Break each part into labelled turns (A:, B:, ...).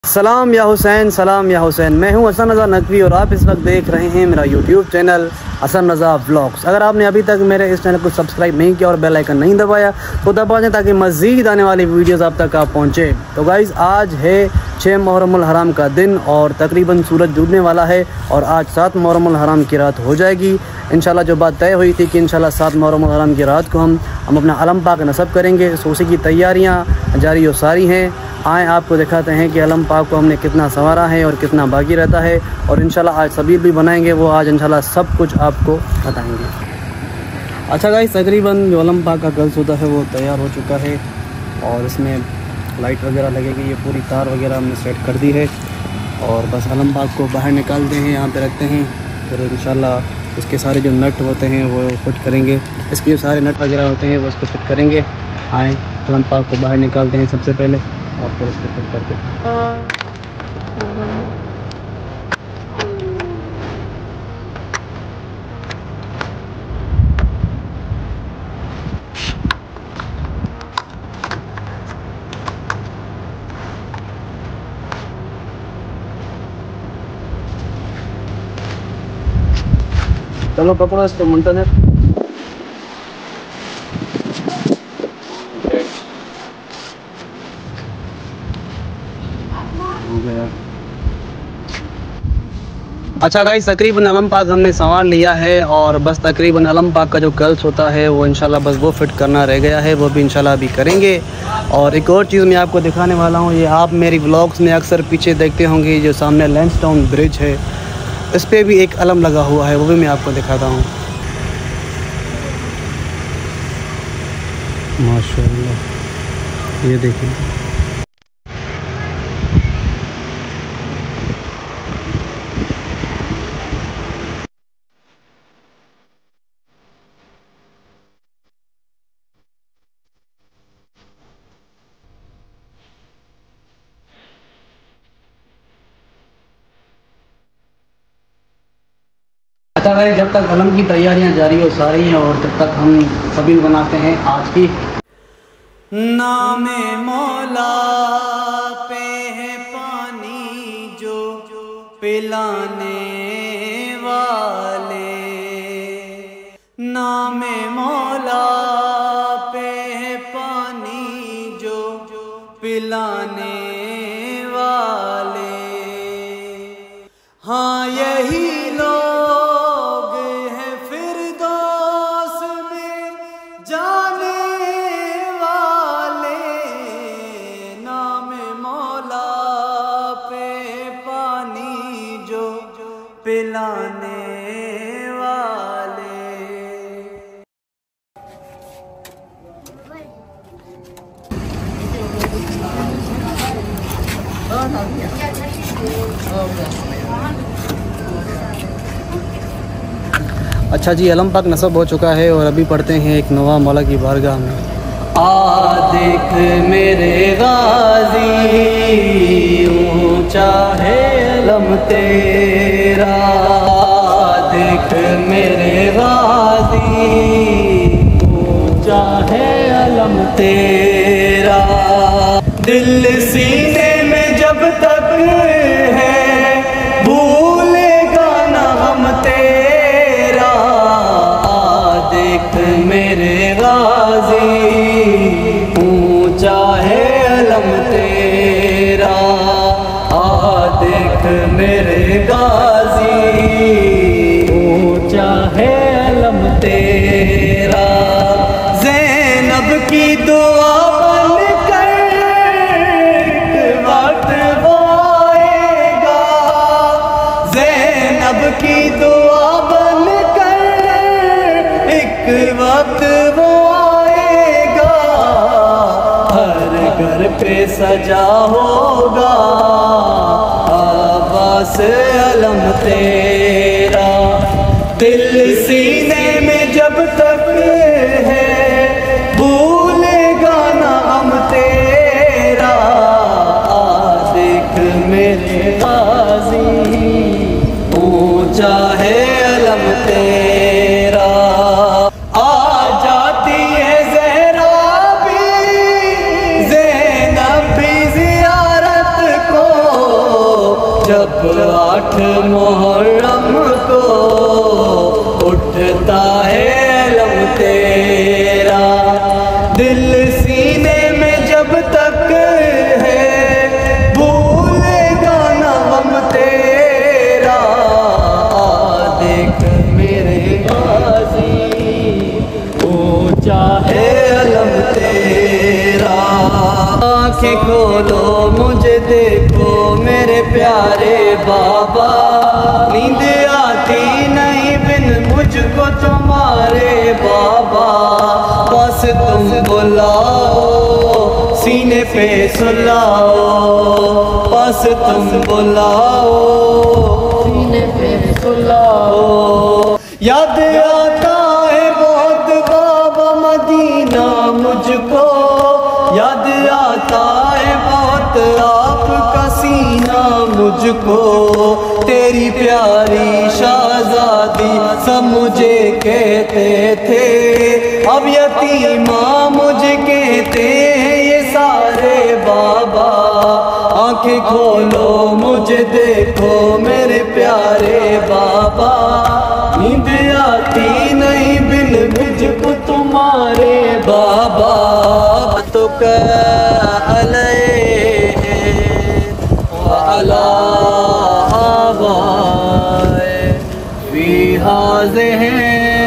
A: सलाम या हुसैन, सलाम या हुसैन। मैं हूं हसन रज़ा नकवी और आप इस वक्त देख रहे हैं मेरा YouTube channel Hasan Raza vlogs. अगर आपने अभी तक मेरे इस चैनल को सब्सक्राइब नहीं किया और बेल आइकन नहीं दबाया तो दबा दें ताकि मज़ीद आने वाली वीडियोस आप तक पहुंचे। तो गाइज़, आज है 6 मुहर्रमुल हराम का दिन और तकरीबन सूरज डूबने वाला है और आज 7 मुहर्रमुल हराम की रात हो जाएगी इंशाल्लाह। जो बात तय हुई थी कि इंशाल्लाह 7 मुहर्रमुल हराम की रात को हम अपना अलम पाक नस्ब करेंगे, सो उसी की तैयारियाँ जारी और सारी हैं। आए आपको दिखाते हैं कि अलम पाक को हमने कितना संवारा है और कितना बाकी रहता है और इंशाल्लाह आज सबील भी बनाएंगे, वो आज इंशाल्लाह सब कुछ आपको बताएंगे। अच्छा गाइस, तकरीबन जो अलम पाक का गर्ल्स होता है वो तैयार हो चुका है और इसमें लाइट वगैरह लगेगी। ये पूरी तार वगैरह हमने सेट कर दी है और बस अलम पाक को बाहर निकालते हैं, यहाँ पे रखते हैं, फिर इंशाल्लाह इसके सारे जो नट होते हैं वो फिट करेंगे। इसके जो सारे नट वगैरह होते हैं वो इसको फिट करेंगे। आए अलम पाक को बाहर निकालते हैं सबसे पहले और फिर इसको फिट करके चलो पकड़ो इसको मुंटन है। अच्छा गाइस, तकरीबन अलम पाक हमने संवार लिया है और बस तकरीबन अलम पाक का जो गर्ल्स होता है वो इंशाल्लाह बस वो फिट करना रह गया है, वो भी इंशाल्लाह अभी करेंगे। और एक और चीज़ मैं आपको दिखाने वाला हूँ, ये आप मेरी व्लॉग्स में अक्सर पीछे देखते होंगे, जो सामने लैंसडाउन ब्रिज है इस पर भी एक अलम लगा हुआ है, वो भी मैं आपको दिखाता हूँ। माशाल्लाह, ये देखिए। अच्छा भाई, जब तक अलम की तैयारियां जारी हो सारी हैं और जब तक हम सबील बनाते हैं आज की। नामे मौला पे है पानी जो पिलाने वाले, नामे मौला पे है पानी जो पिलाने वाले। हाँ यही लोग हैं फिरदौस में जाने वाले, नामे मौला पे पानी जो पिलाने वाले। अच्छा जी, अलम पाक नस्ब हो चुका है और अभी पढ़ते हैं एक नवा मौला की बारगाह में। आ देख मेरे गाजी ऊंचा है अलम तेरा, आ देख मेरे गाजी ऊंचा है अलम तेरा। दिल सीने में जब तक है भूलेगा ना हम तेरा, देख मेरे गाजी ऊंचा है अलम तेरा, देख मेरे गाजी ऊंचा है अलम तेरा। ज़ैनब की दुआ की दुआ बन कर एक वक्त वो आएगा, हर घर पे सजा होगा आवाज़ अलम तेरा। दिल सीने में जब तक है भूलेगा ना हम तेरा, देख मेरे गाजी ऊंचा है अलम तेरा। ज़ैनब भी ज़ियारत को जब 8 मुहर्रम को उठता है अलम तेरा, दिल सीने में जब तक है भूलेगा ना गम तेरा। देख मेरे गाज़ी ऊंचा है अलम तेरा। आँखें खोलो मुझे देखो मेरे प्यारे बाबा, नींद आती नहीं बिन मुझको तुम्हारे बाबा। बस तुम बुलाओ सीने पे सुलाओ, बस तुम बुलाओ सीने पे सुलाओ। याद आता है बहुत बाबा मदीना मुझको, याद आता है बहुत आपका सीना मुझको। तेरी प्यारी शाहज़ादी सब मुझे कहते थे, अब यतीमा मुझे कहते हैं ये सारे बाबा। आंखें खोलो मुझे देखो मेरे प्यारे बाबा, नींद आती नहीं बिन मुझको तुम्हारे बाबा। तो अलैहि व अला आबाए फी हाज़िहि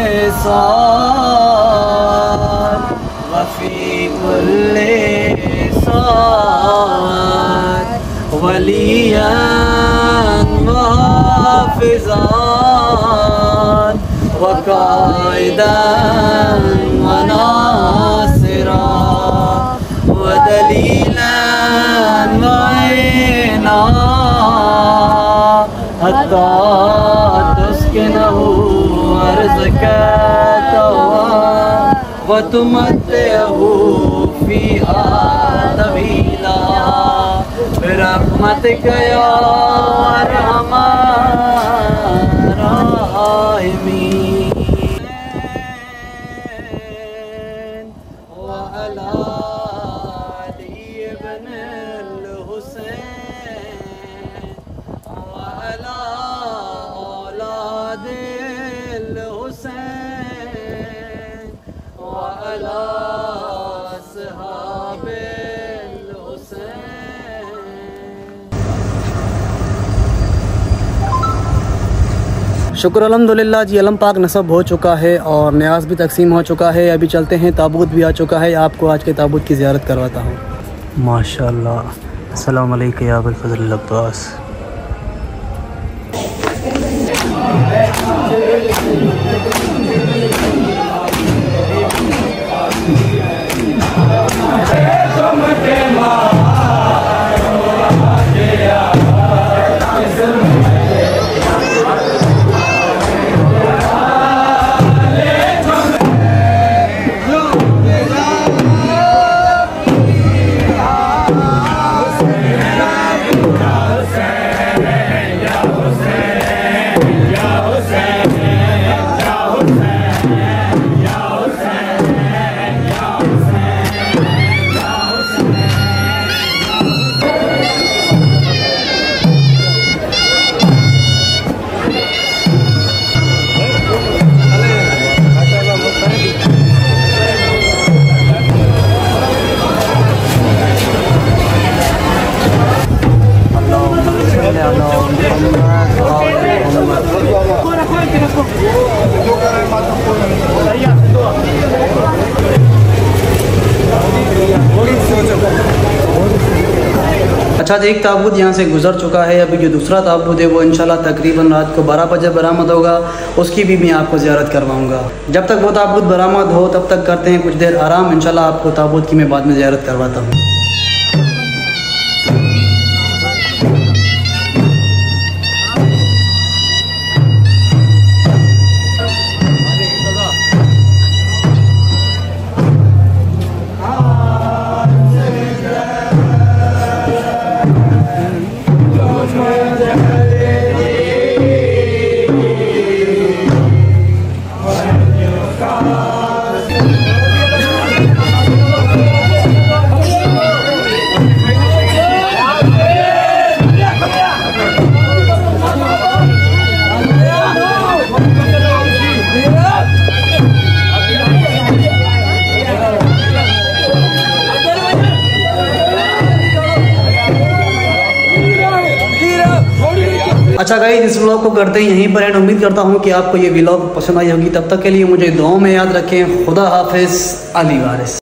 A: साल व फी कुल्ली साल वलियन व हाफ़िज़ान व क़ाइदन व नासिरा व दलीलन व ऐना हत्ता तुस्किनहु अर्ज़का व तुमत्तिअहु फ़ीहा तवीला बिरहमतिका या अरहमर राहिमीन। व अला अली इब्नुल हुसैन व अला औलादिल हुसैन व अला अस्हाबिल हुसैन। शुक्र अल्हम्दुलिल्लाह जी, अलम पाक नसब हो चुका है और न्याज भी तकसीम हो चुका है। अभी चलते हैं, ताबूत भी आ चुका है। आपको आज के ताबूत की ज़ियारत करवाता हूँ। माशाअल्लाह। अस्सलाम वालेकुम या अबुल फज़ल अब्बास। अच्छा, एक ताबूत यहाँ से गुजर चुका है। अभी जो दूसरा ताबूत है वो इंशाल्लाह तकरीबन रात को 12 बजे बरामद होगा। उसकी भी मैं आपको ज़ियारत करवाऊँगा। जब तक वो ताबूत बरामद हो तब तक करते हैं कुछ देर आराम। इंशाल्लाह आपको ताबूत की मैं बाद में ज़ियारत करवाता हूँ। अच्छा गाइस, इस व्लॉग को करते हैं यहीं पर एंड। उम्मीद करता हूँ कि आपको ये व्लॉग पसंद आई होगी। तब तक के लिए मुझे दुआओं में याद रखें। खुदा हाफिज, अली वारिस।